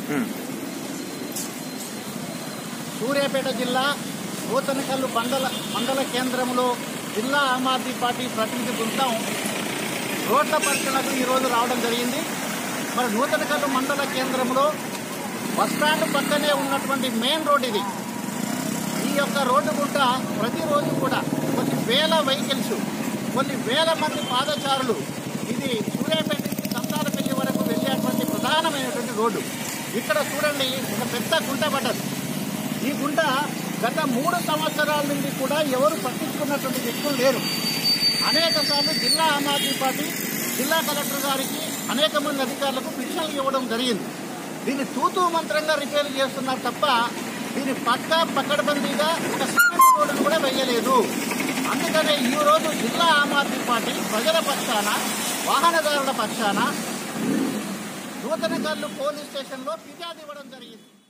సూర్యాపేట జిల్లా నూతనకల్లు మండల కేంద్రంలో జిల్లా ఆమ్ ఆద్మీ పార్టీ ప్రతినిధి బృందం రోడ్ల పరిశీలనకు ఈరోజు రావడం జరిగింది. మరి నూతనకల్లు మండల కేంద్రంలో బస్టాండ్ పక్కనే ఉన్నటువంటి మెయిన్ రోడ్ ఇది. ఈ యొక్క రోడ్డు గుంట ప్రతిరోజు కూడా కొన్ని వేల వెహికల్స్, కొన్ని వేల మంది పాదచారులు ఇది సూర్యాపేట నుంచి సంతానపల్లి వరకు వెళ్ళేటువంటి ప్రధానమైనటువంటి రోడ్డు. ఇక్కడ చూడండి, ఒక పెద్ద గుంట పడ్డది. ఈ గుంట గత 3 సంవత్సరాల నుండి కూడా ఎవరు పట్టించుకున్నటువంటి వ్యక్తులు లేరు. అనేక సార్లు జిల్లా ఆమ్ ఆద్మీ పార్టీ జిల్లా కలెక్టర్ గారికి అనేక మంది అధికారులకు పిటిషన్లు ఇవ్వడం జరిగింది. దీన్ని తూతూ మంత్రంగా రిపేర్ చేస్తున్నారు తప్ప దీన్ని పక్కడబందీగా ఒక సిమెంట్ రోడ్డును కూడా వేయలేదు. అందుకనే ఈ రోజు జిల్లా ఆమ్ ఆద్మీ పార్టీ ప్రజల పక్షాన, వాహనదారుల పక్షాన నూతనకల్లు పోలీస్ స్టేషన్లో ఫిర్యాదు ఇవ్వడం జరిగింది.